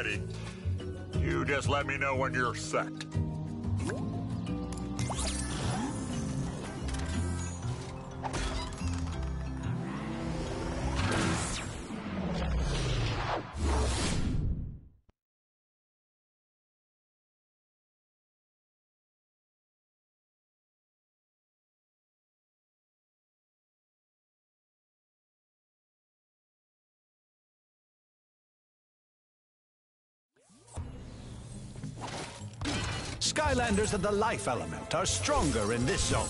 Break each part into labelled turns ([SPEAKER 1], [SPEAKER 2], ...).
[SPEAKER 1] ready. You just let me know when you're set.
[SPEAKER 2] Skylanders of the life element are stronger in this zone.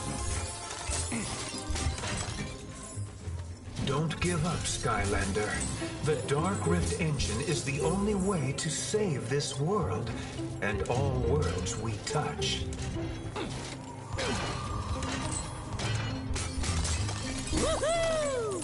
[SPEAKER 3] Don't give up, Skylander. The Dark Rift engine is the only way to save this world and all worlds we touch.
[SPEAKER 4] Woohoo!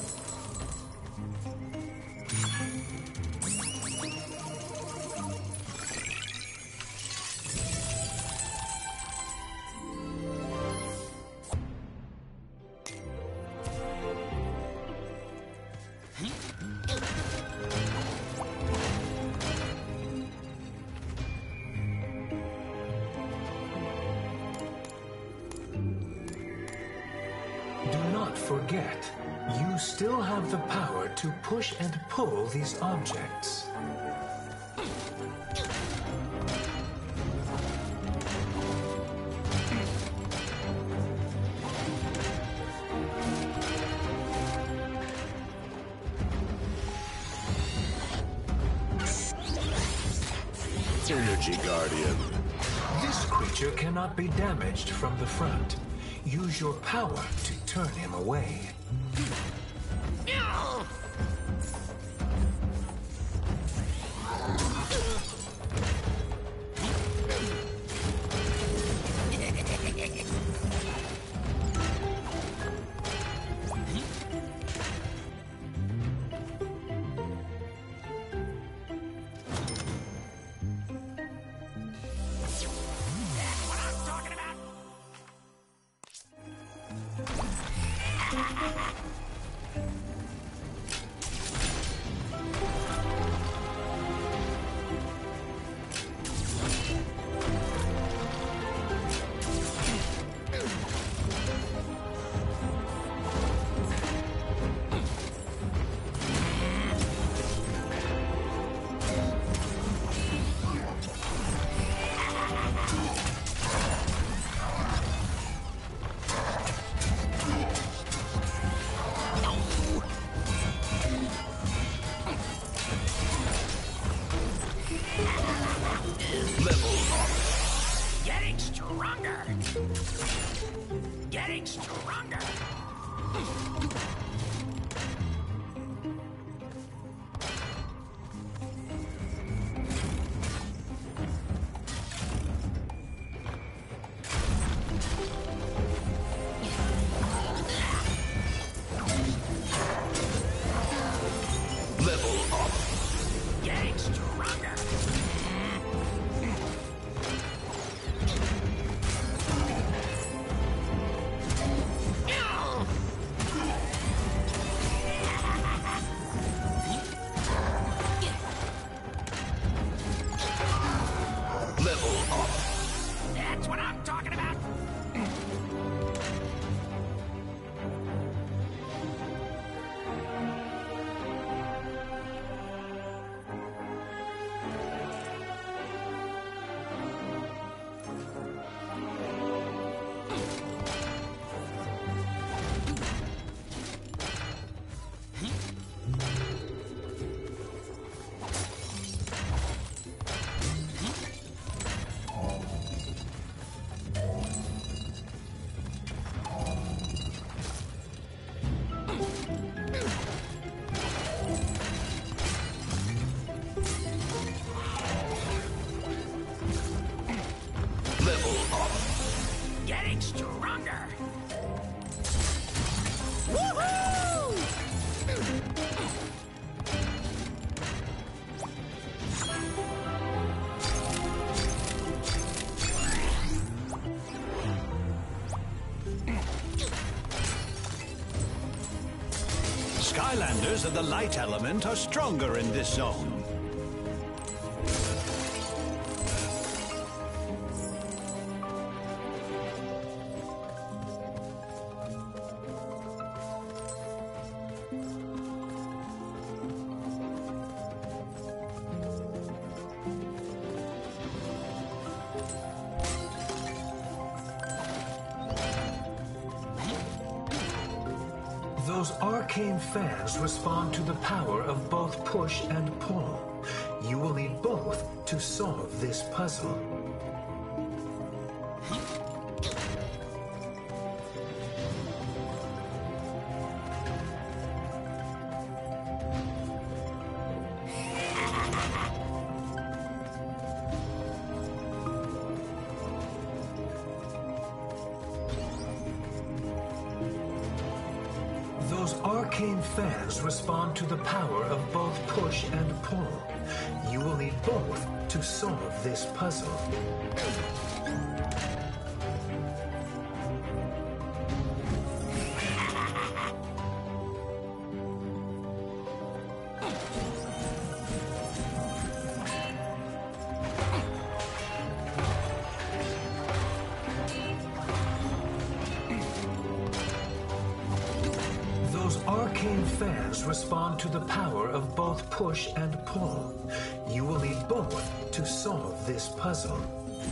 [SPEAKER 3] Do not forget, you still have the power to push and pull these objects.
[SPEAKER 5] Energy Guardian.
[SPEAKER 3] This creature cannot be damaged from the front. Use your power to turn him away.
[SPEAKER 4] Getting stronger. Getting stronger.
[SPEAKER 5] Level up.
[SPEAKER 4] Getting stronger.
[SPEAKER 5] Level up.
[SPEAKER 4] That's what I'm talking about.
[SPEAKER 5] Level up.
[SPEAKER 4] Getting stronger. Woohoo!
[SPEAKER 2] Skylanders of the light element are stronger in this zone.
[SPEAKER 3] arcane fans respond to the power of both push and pull. You will need both to solve this puzzle. Those arcane fans respond to the power of both push and pull. You will need both to solve this puzzle. Arcane fans respond to the power of both push and pull. You will need both to solve this puzzle.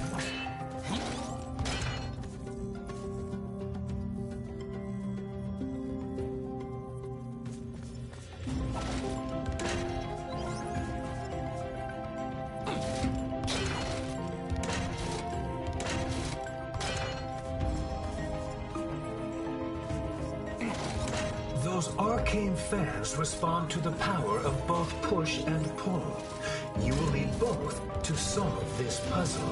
[SPEAKER 3] Those arcane fans respond to the power of both push and pull. You will need both to solve this puzzle.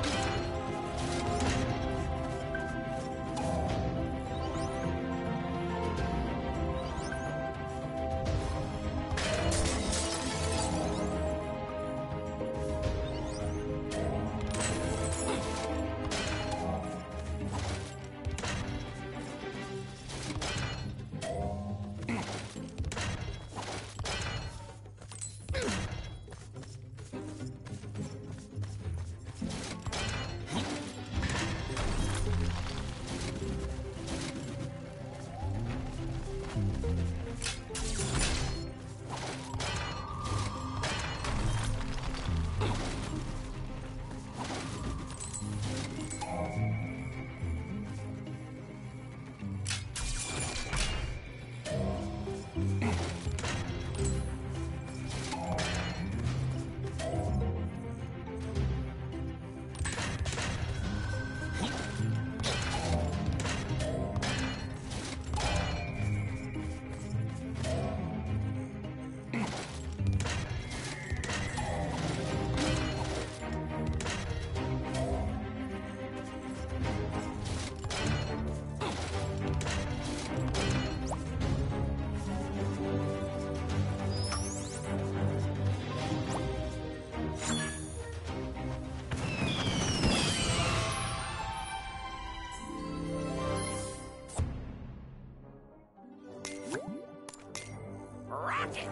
[SPEAKER 4] Rocket!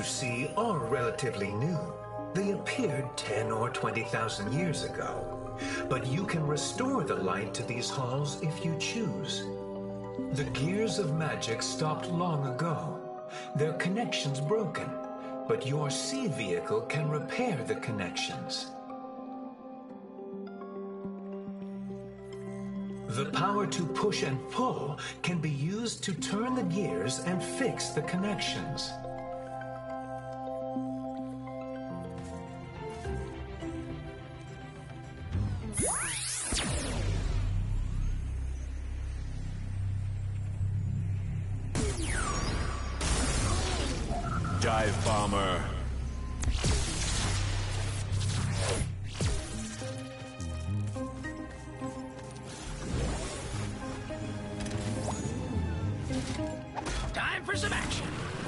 [SPEAKER 3] you see are relatively new. They appeared 10 or 20,000 years ago. But you can restore the light to these halls if you choose. The gears of magic stopped long ago. Their connections broken, but your sea vehicle can repair the connections. The power to push and pull can be used to turn the gears and fix the connections.
[SPEAKER 2] Dive bomber.
[SPEAKER 4] Time for some action.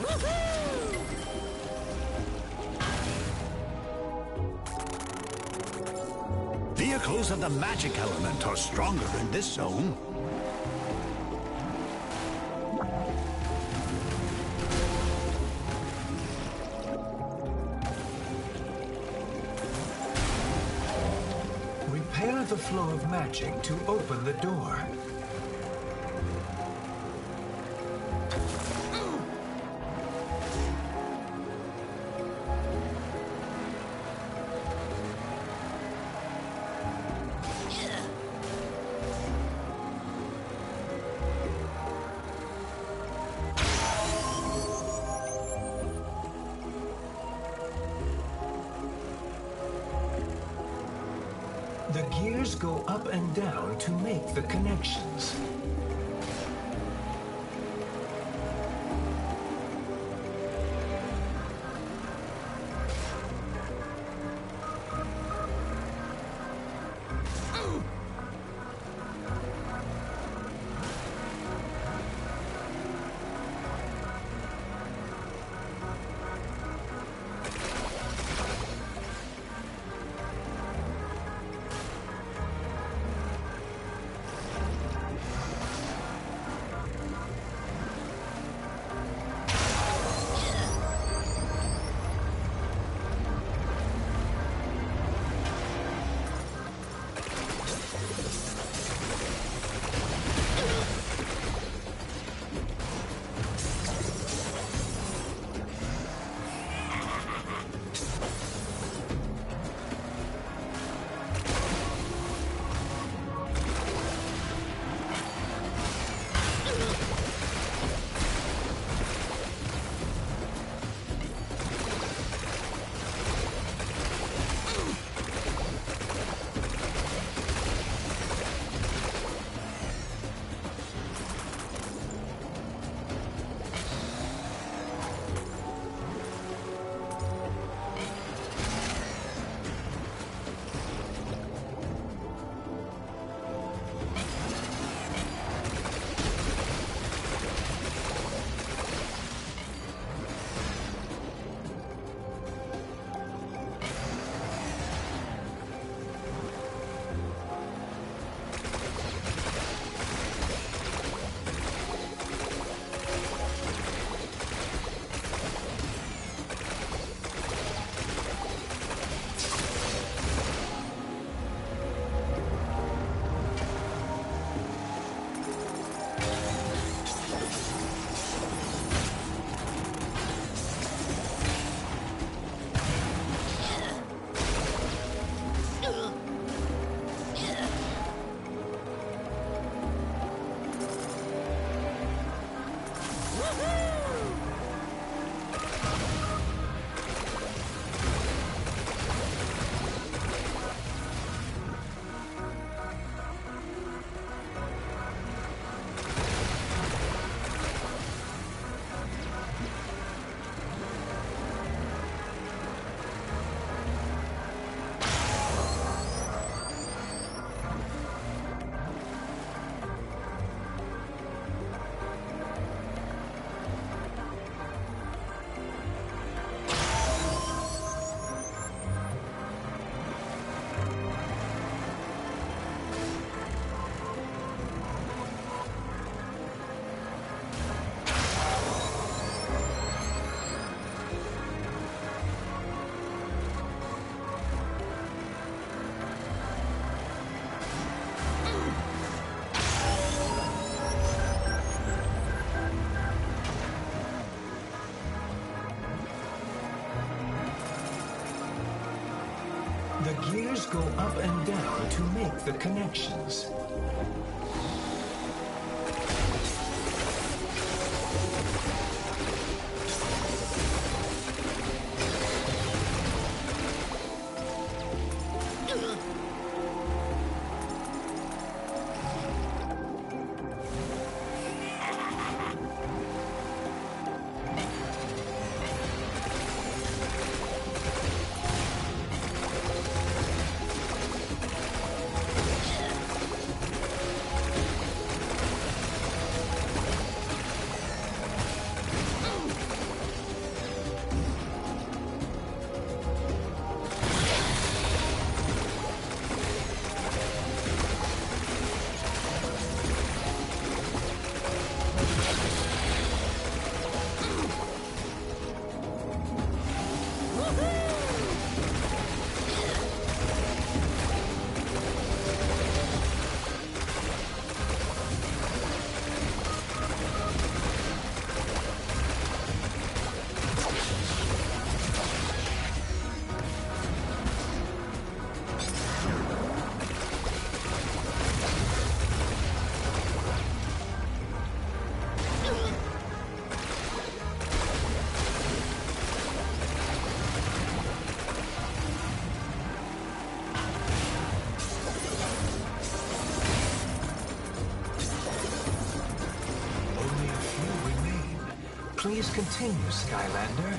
[SPEAKER 2] Vehicles of the magic element are stronger in this zone.
[SPEAKER 3] Repair the flow of magic to open the door. The gears go up and down to make the connections. The gears go up and down to make the connections. Please continue, Skylander.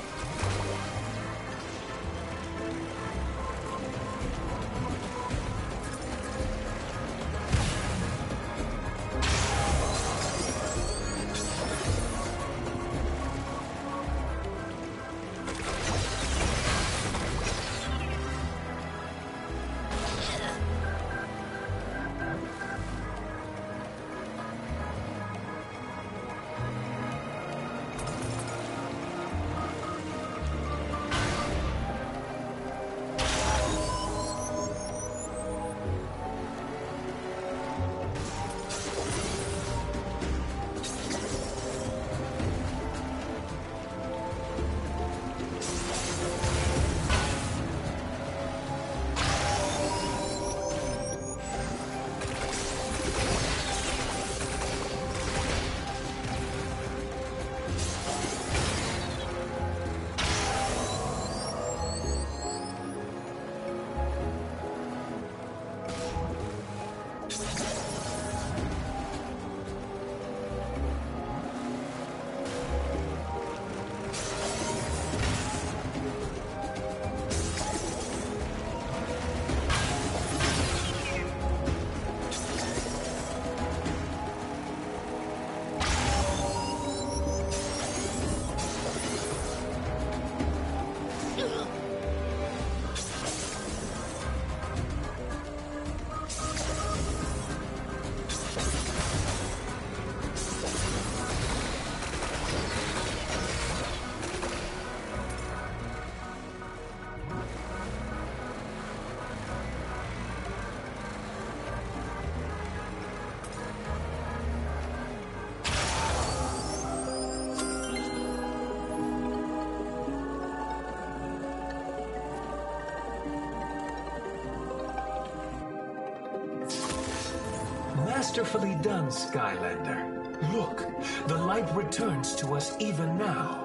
[SPEAKER 3] Masterfully done, Skylander. Look, the light returns to us even now.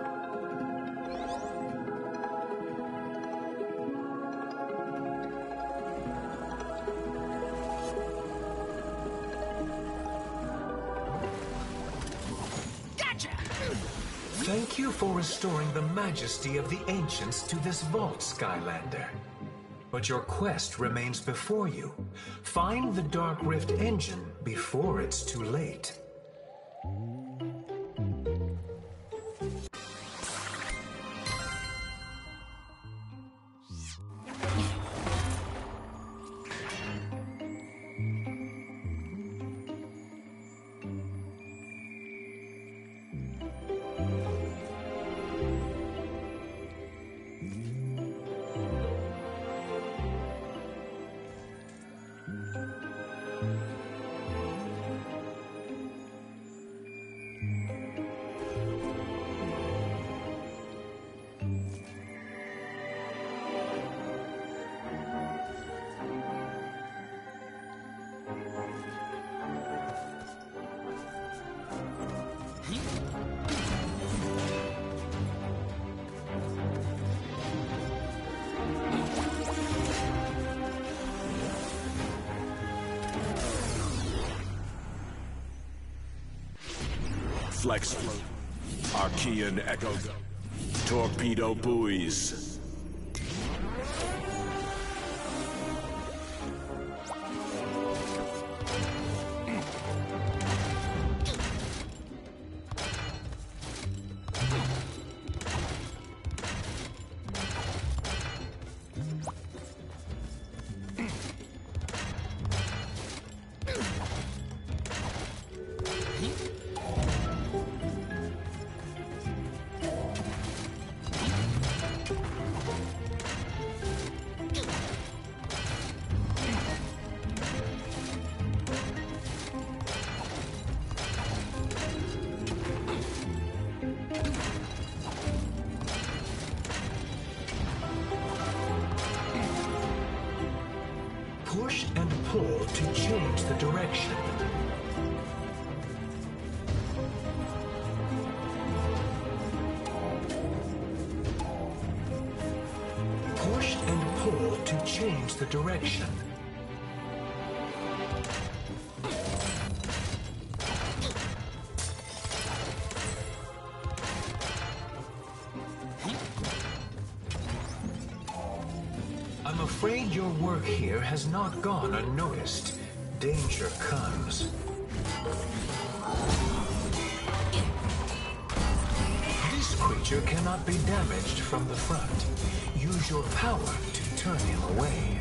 [SPEAKER 4] Gotcha!
[SPEAKER 3] Thank you for restoring the majesty of the ancients to this vault, Skylander. But your quest remains before you. Find the Dark Rift engine before it's too late.
[SPEAKER 5] Flex float. Archean echo. Torpedo buoys.
[SPEAKER 3] Push and pull to change the direction. Push and pull to change the direction. I'm afraid your work here has not gone unnoticed. Danger comes. This creature cannot be damaged from the front. Use your power to turn him away.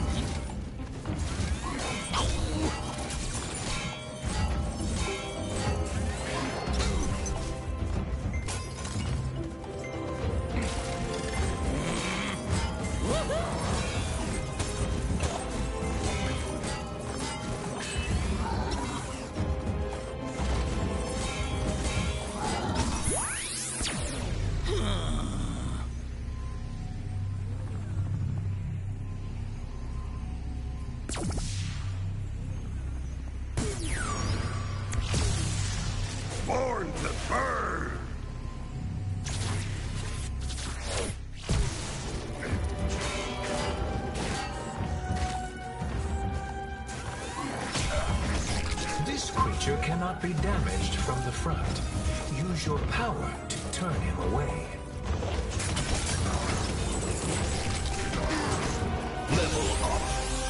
[SPEAKER 1] Born to burn!
[SPEAKER 3] This creature cannot be damaged from the front. Use your power to turn him away.
[SPEAKER 5] Level up.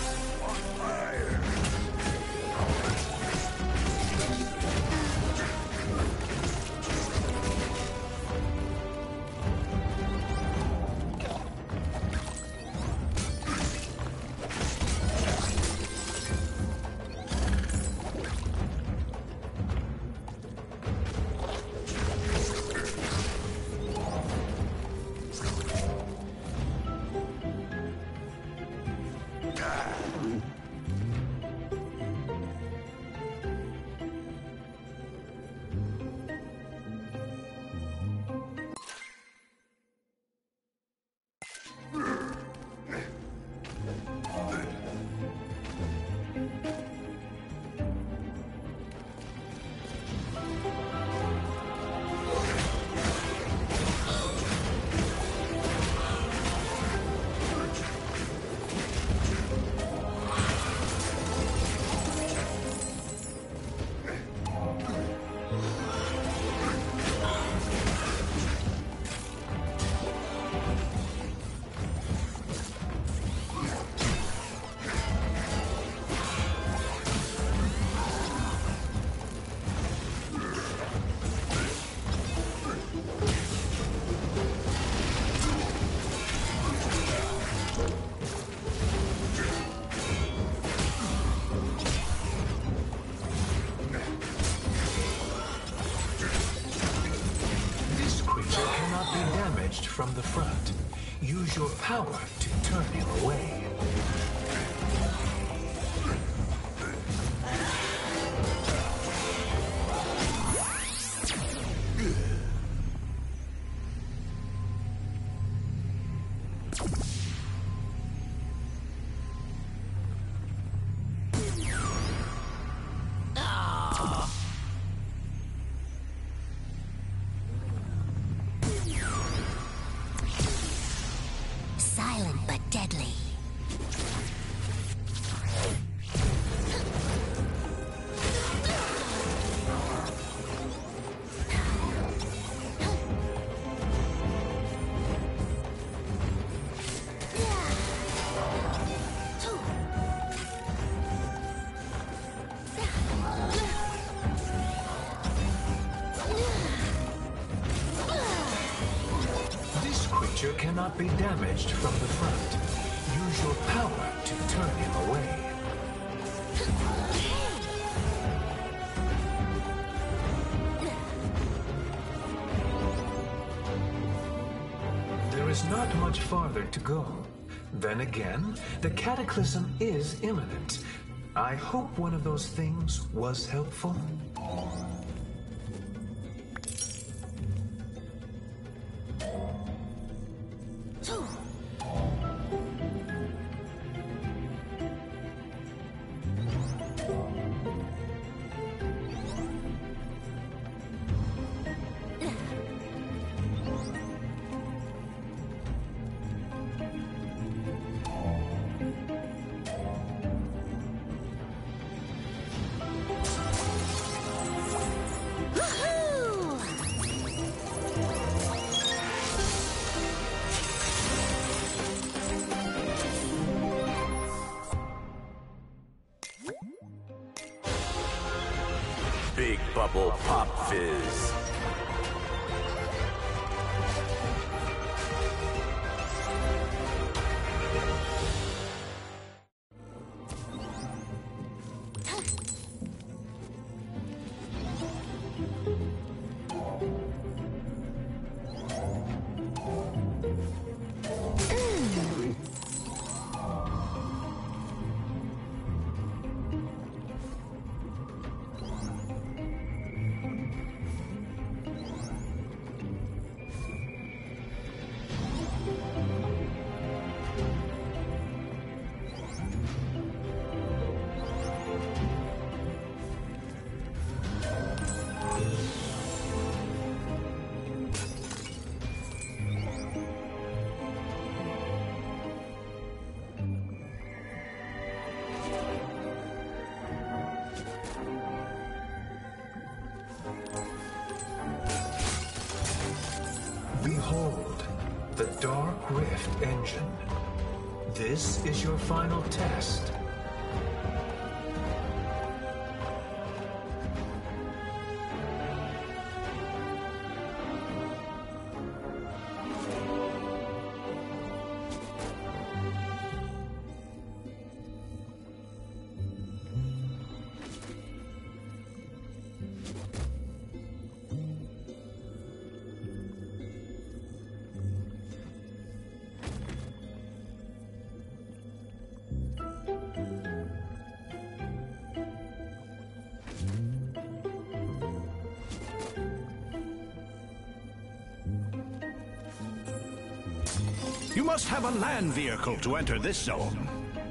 [SPEAKER 3] From the front. Use your power to turn him away.
[SPEAKER 6] Silent but deadly.
[SPEAKER 3] not be damaged from the front. Use your power to turn him away. There is not much farther to go. Then again, the cataclysm is imminent. I hope one of those things was helpful.
[SPEAKER 5] Big Bubble Pop Fizz. Behold, the Dark Rift engine. This is your final test.
[SPEAKER 2] You must have a land vehicle to enter this zone.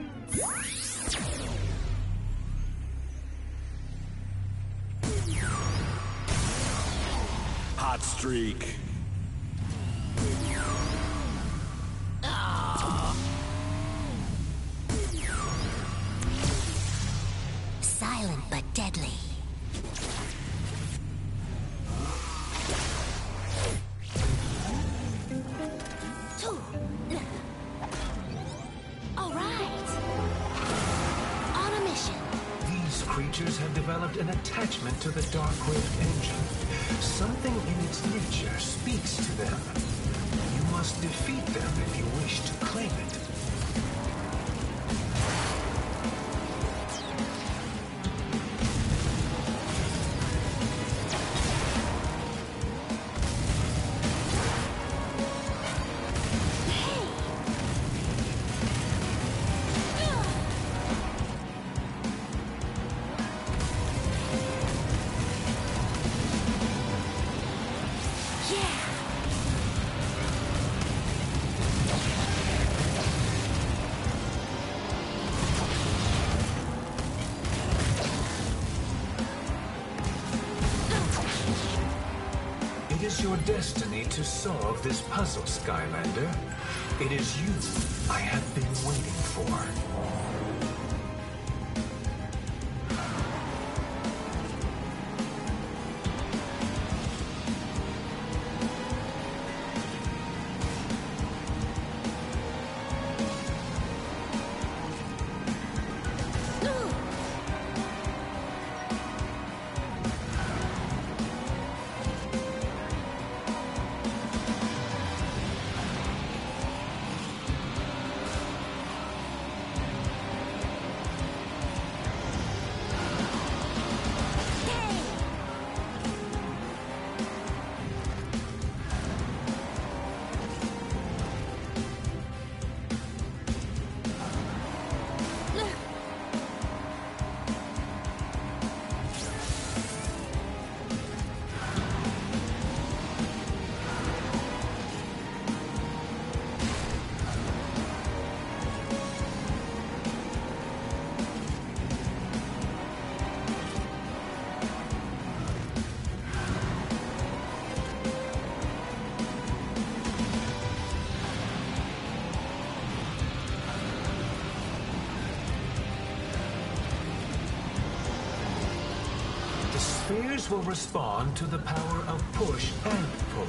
[SPEAKER 5] Hot streak.
[SPEAKER 6] Silent but deadly. All right. On a mission.
[SPEAKER 3] These creatures have developed an attachment to the Dark Rift engine. Something in its nature speaks to them. You must defeat them if you wish to claim it. It is your destiny to solve this puzzle, Skylander. It is you I have been waiting for. spheres will respond to the power of push and pull.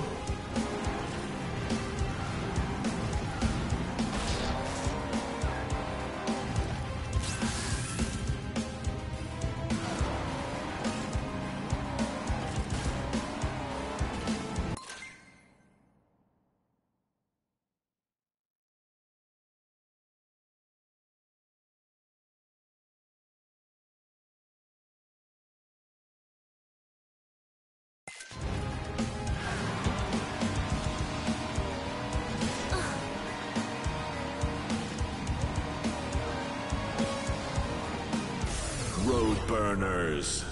[SPEAKER 2] Road burners.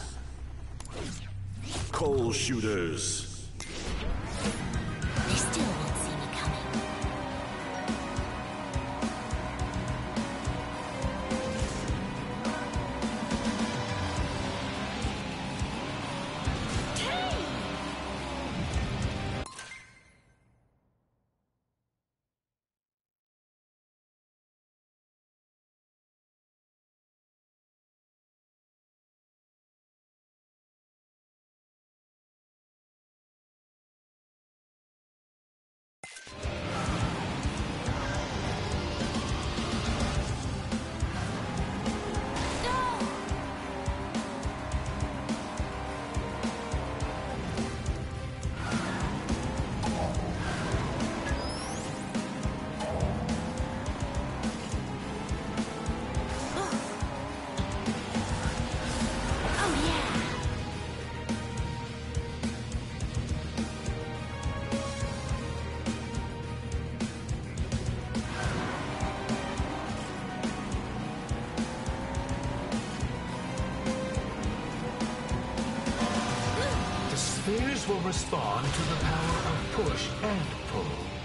[SPEAKER 2] Coal shooters.
[SPEAKER 6] They still won't see me coming. Spheres will respond to the power of push and pull.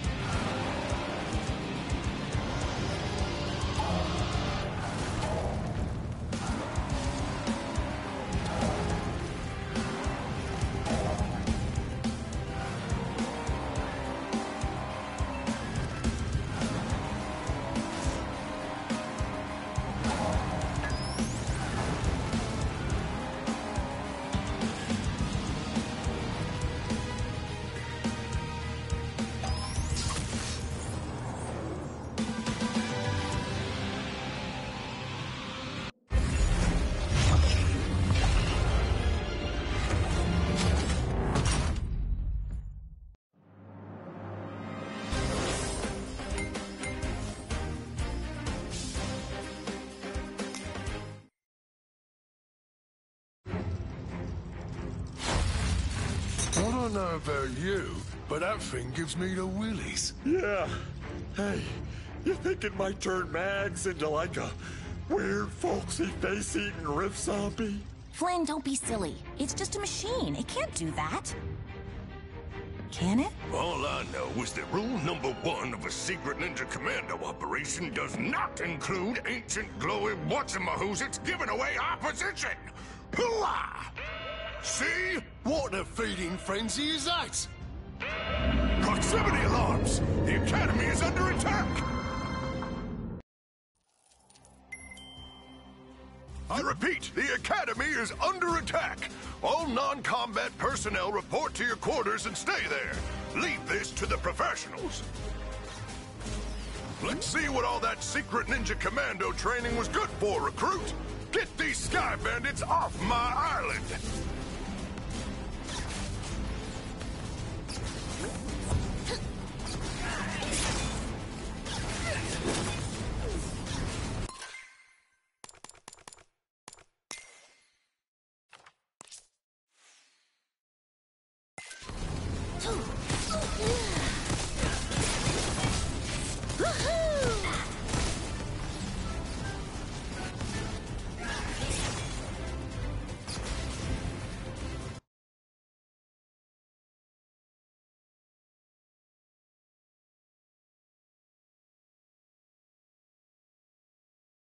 [SPEAKER 1] I don't know about you, but that thing gives me the willies.
[SPEAKER 7] Yeah. Hey, you think it might turn Mags into like a weird, folksy, face-eating riff zombie?
[SPEAKER 8] Flynn, don't be silly. It's just a machine. It can't do that. Can it?
[SPEAKER 1] All I know is that rule number 1 of a secret ninja commando operation does not include ancient glowy what's-in-my-who's-its giving away our position. Hooah! See? What a feeding frenzy is that? Proximity alarms! The Academy is under attack! I repeat, the Academy is under attack. All non-combat personnel report to your quarters and stay there. Leave this to the professionals. Let's see what all that secret ninja commando training was good for, recruit. Get these sky bandits off my island.